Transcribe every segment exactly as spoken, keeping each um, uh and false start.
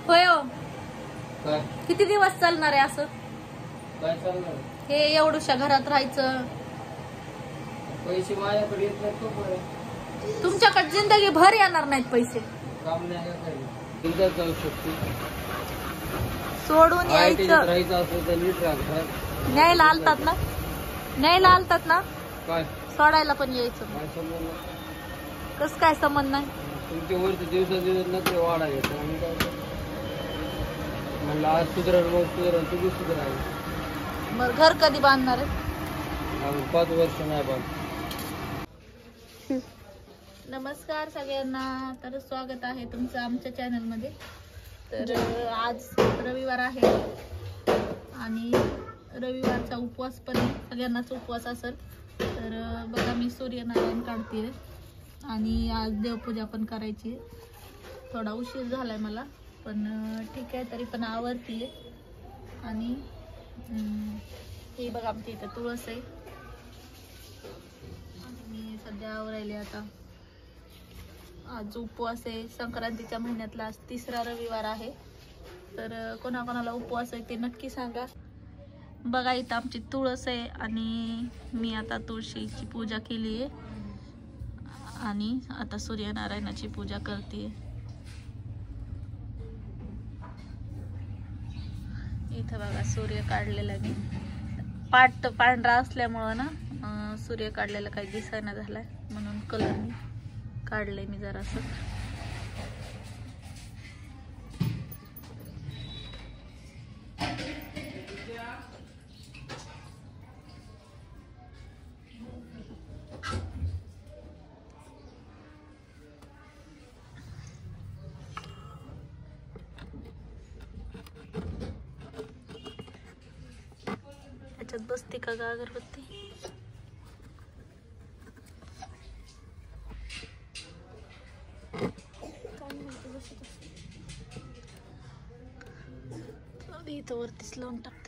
होय हो. काय किती दिवस चालणार आहे असं? काय चालणार? हे एवढ्याशा घरात राहायचं. पैसे माझ्याकडे येत नाहीत तोपर्यंत. तुमच्याकडे जिंदगी भर येणार नाहीत पैसे. काम नाही का काही. तुमच्यात जाऊ शकते. सोडून यायचं. राहायचं असं तर नीट राहतात. न्यायला आलतात ना? न्यायला आलतात ना? काय सोडायला पण यायचं. काय संबंध नाही. कस काय संबंध नाही? तुमच्या वरती दिवसा दिवस नखरे वाढा येतो आणि काय म्हणलं आज सुधरण मग सुधरण तुम्ही सुधरायला. बर घर कधी बांधणार आहे? पाच वर्ष नाही बांध. नमस्कार सगळ्यांना. तर स्वागत आहे तुमचं आमच्या चॅनल मध्ये. तर आज रविवार आहे आणि रविवारचा उपवास पण आहे. सगळ्यांनाच उपवास असेल. तर बघा मी सूर्यनारायण काढते आणि आज देवपूजा पण करायची. थोडा उशीर झालाय मला पण ठीक आहे, तरी पण आवरतीये. आणि हे बघा आमच्या इथं तुळस आहे आणि मी सध्या आवरायले. आता आज उपवास आहे. संक्रांतीच्या महिन्यातला आज तिसरा रविवार आहे. तर कोणाकोणाला उपवास आहे ते नक्की सांगा. बघा इथं आमची तुळस आहे आणि मी आता तुळशीची पूजा केली आहे आणि आता सूर्यनारायणाची पूजा करते. इथं बघा सूर्य काढलेला मी. पाट पांढरा असल्यामुळं ना सूर्य काढलेला काही दिसायला झालाय म्हणून कलर मी काढले मी जरासं. त्याच्यात बसते का ग अगरबत्ती? इथं वरतीच लावून टाकते.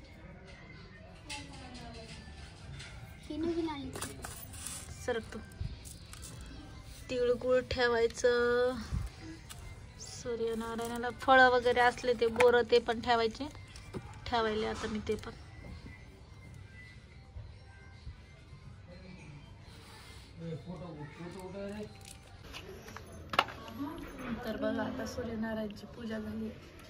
सरकतो. तिळगुळ ठेवायचं. सूर्यनारायणाला फळं वगैरे असले ते बोर ते पण ठेवायचे. ठेवायले आता मी ते पण. तर बघा आता सूर्यनारायणची पूजा झाली.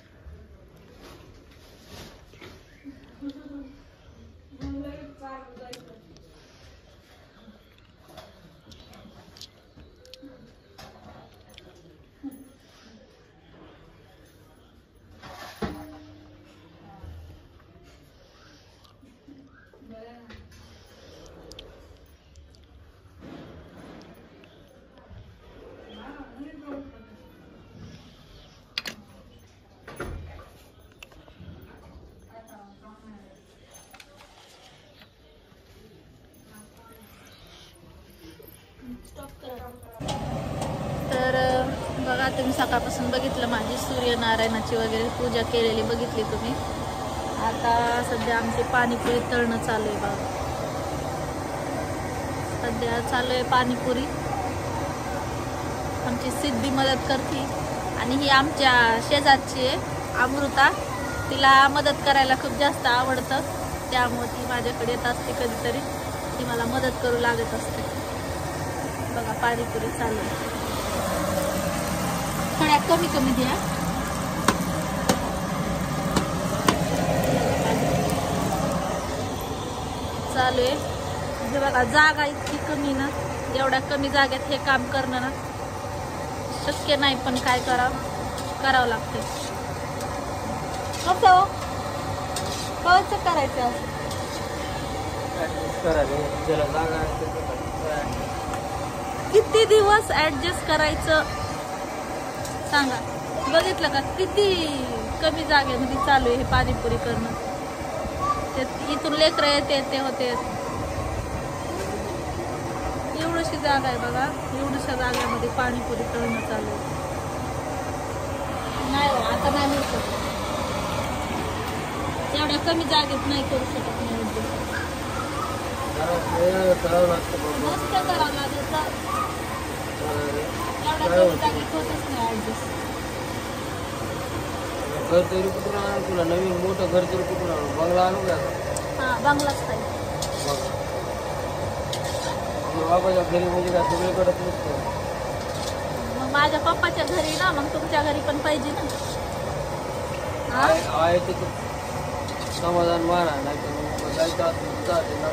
तर बघा तुम्ही सकाळपासून बघितलं माझी सूर्यनारायणाची वगैरे पूजा केलेली बघितली तुम्ही. आता सध्या आमची पाणीपुरी तळणं चालू आहे बघा. सध्या चालू आहे पाणीपुरी. आमची सिद्धी मदत करते आणि ही आमच्या शेजारची आहे अमृता. तिला मदत करायला खूप जास्त आवडतं त्यामुळे ती माझ्याकडे येत असते कधीतरी. ती मला मदत करू लागत असते. बघा पाणीपुरी चालू आहे. थोड्या कमी कमी द्या. चालू आहे. हे बघा जागा इतकी कमी ना. एवढ्या कमी जागेत हे काम करणं ना शक्य नाही पण काय करावं करावं लागते. कसं कसं करायचं असं किती दिवस ऍडजस्ट करायचं सांगा. बघितलं का किती कमी जागेमध्ये चालू आहे हे पाणीपुरी करणं. ते इथून लेकरं येते ते होते. एवढीशी जागा आहे बघा. एवढ्याशा जागेमध्ये पाणीपुरी तळणं चालू आहे. नाही हो आता नाही होऊ शकत. एवढ्या कमी जागेत नाही करू शकत नाही. मस्त करावं लागेल. एवढ्या कमी जागेत होतच नाही ऍडजस्ट. घर तरी कुठून आणू तुला नवीन मोठं घर तरी कुठून आणू बंगला आणू का हा बंगलाच पाहिजे. बाबाच्या घरी म्हणजे काय सगळीकडे नसतं. मग माझ्या पप्पाच्या घरी ना मग तुमच्या घरी पण पाहिजे ना. हा? आहे आहे तिथं समाधान मारा नाही तर मग जायचं असेल तर जाते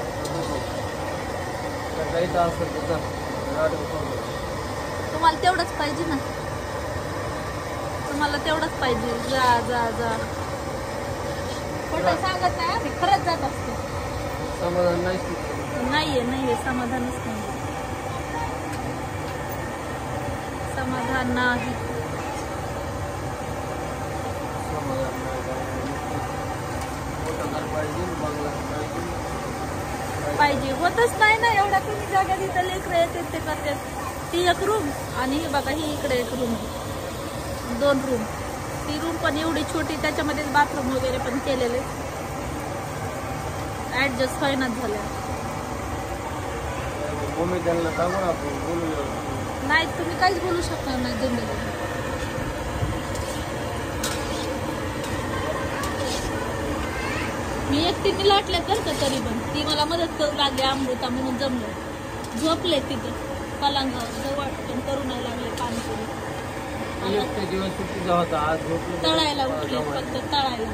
नाटक जायचं असेल तर जा नाटक करू. तुम्हाला तेवढंच पाहिजे ना. तुम्हाला तेवढंच पाहिजे. जा जा जा खोटं सांगत नाही आम्ही खरंच जात असतो. समाधान नाही नाहीये नाहीये समाधानच नाही. समाधान नाही. समाधान नाही मोठं घर पाहिजे बंगला पाहिजे पाहिजे होतच नाही ना. एवढ्या कमी जागा तिथं लेकरं येतात ते करतात. ती एक रूम आणि ही बघा ही इकडे एक रूम दोन रूम. ती रूम पण एवढी छोटी त्याच्यामध्ये बाथरूम वगैरे पण केलेले ऍडजस्ट होईनाच झाले. मम्मी त्यांना सांगू आपण बोलूया. नाही तुम्ही काहीच बोलू शकणार नाही जिंदगी. मी एकटीने लाटल्या तर का तरी पण ती मला मदत करू लागली. अमृता म्हणून जमलं. झोपले तिथं पलंगावर जवळ पण करू नाही लागले पाणीपुरी. दिवस सुट्टीचा होता आज झोपले तळायला उठले फक्त तळायला.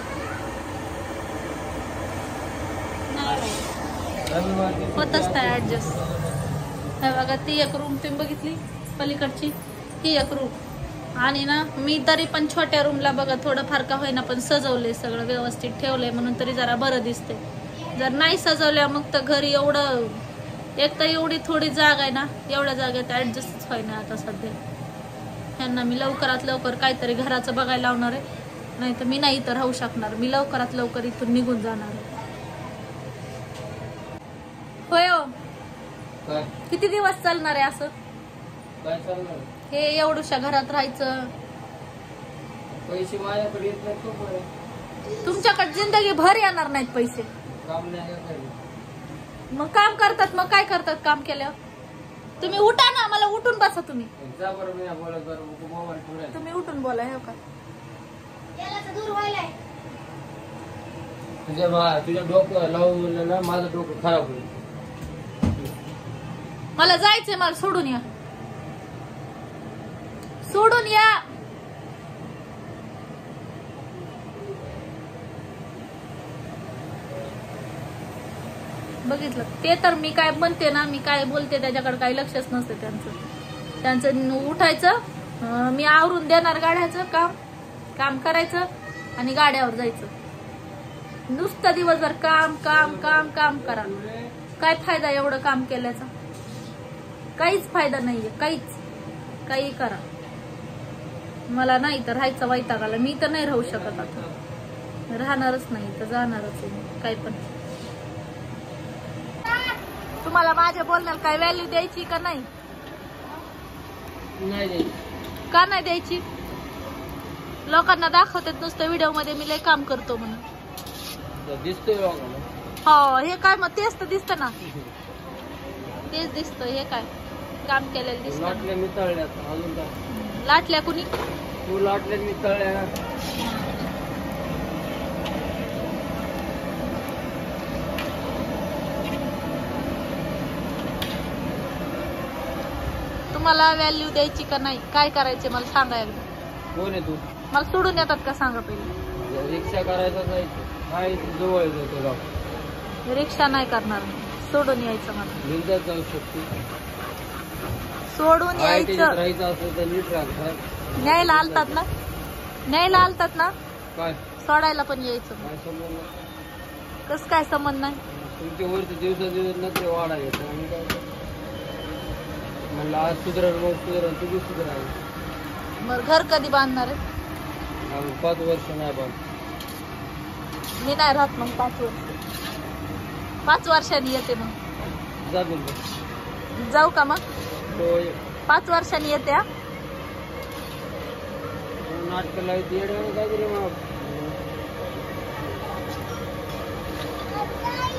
नाही होतच नाही ऍडजस्ट. हे बघा ती एक रूम तुम्ही बघितली पलीकडची ही एक रूम आणि ना मी तरी पण छोट्या रूमला बघा थोडं फार का होईना पण सजवले सगळं व्यवस्थित ठेवलंय म्हणून तरी जरा बरं दिसते. जर नाही सजवल्या मग तर घरी एवढं एक तर एवढी थोडी जागा आहे ना एवढ्या जागेत ऍडजस्ट होईना आता सध्या. ह्यांना मी लवकरात लवकर काहीतरी घराचं बघायला लावणार आहे. नाही तर मी नाही इथं राहू शकणार. मी लवकरात लवकर इथून निघून जाणार आहे. होय हो काय किती दिवस चालणार आहे असं काय चालणार हे एवढ्याशा घरात राहायचं. पैसे माझ्याकडे येत नाहीत तो तुमच्याकडे जिंदगी भर येणार नाहीत पैसे. काम नाही काय मग काम करतात मग काय करतात काम केल्यावर. तुम्ही उठा ना मला उठून बसा. तुम्ही जा बरं मी बोलत बरं मोबाईल ठेवलाय तुम्ही उठून बोला. हो का तुझ्या मा तुझ्या डोकं लावून ना माझं डोकं खराब होईल. मला जायचंय. मला सोडून या सोडून या. बघितलं ते तर मी काय म्हणते ना मी काय बोलते त्याच्याकडे काही लक्षच नसते त्यांचं. त्यांचं उठायचं मी आवरून देणार गाड्याचं काम काम करायचं आणि गाड्यावर जायचं. नुसतं दिवसभर काम काम काम काम करा. काय फायदा एवढं काम केल्याचा. काहीच फायदा नाहीये. काहीच काही करा. मला नाही तर राहायचं वैताग आला. मी तर नाही राहू शकत आता. राहणारच नाही तर जाणारच आहे काय पण. तुम्हाला माझ्या बोलण्याला काय व्हॅल्यू द्यायची का नाही. नाही द्यायची. का नाही द्यायची. लोकांना दाखवतात नुसतं व्हिडिओ मध्ये मी लय काम करतो म्हणून. दिसतोय हो हे काय मग तेच तर दिसतं ना. तेच दिसतं. हे काय काम केलेलं दिसतं. लाटल्या मी तळल्यात अजून काय लाटल्या कुणी तू लाटल्या मी तळल्या. तुम्हाला व्हॅल्यू द्यायची का नाही काय करायचे मला सांगा एकदा. कोण आहे तू. मला सोडून येतात का सांगा पहिले. रिक्षा करायचा जायचं काय जवळ येतो गाव. रिक्षा नाही करणार सोडून यायचं मला. बिंदास जाऊ शकतो. सोडून यायचं. राहायचं असेल तर नीट राहा. न्यायला आलतात ना न्यायला आलतात ना काय सोडायला पण यायचं. काय संबंध कस काय संबंध नाही. तुमच्या वरती दिवसा दिवस नजरे वाढा येतो आणि काय म्हणलं आज सुधरण मग सुधरण तुम्ही सुधराल. मग घर कधी बांधणार आहे. पाच वर्ष नाही बांध. मी नाही राहत मग पाच वर्ष. पाच वर्षांनी येते मग. जा बिंदास. जाऊ का मग तो पाच वर्षांनी येते. हा नाटक लावते काहीतरी मग